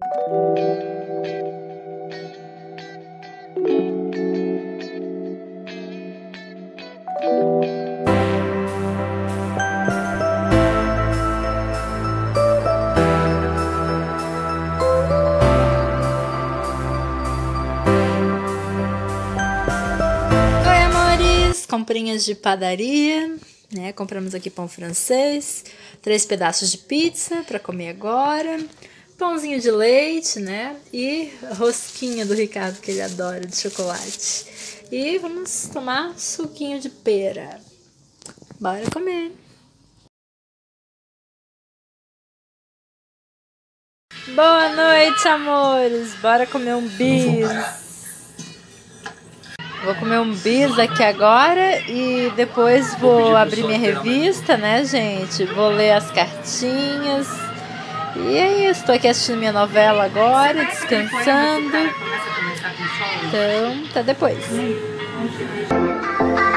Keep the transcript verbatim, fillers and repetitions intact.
Comprinhas de padaria, né? Compramos aqui pão francês, três pedaços de pizza para comer agora, pãozinho de leite, né? E rosquinha do Ricardo, que ele adora, de chocolate. E vamos tomar suquinho de pera. Bora comer! Boa noite, amores! Bora comer um bis! Vou comer um bis aqui agora e depois vou abrir minha revista, né, gente? Vou ler as cartinhas. E é isso, tô aqui assistindo minha novela agora, descansando. Então, até depois.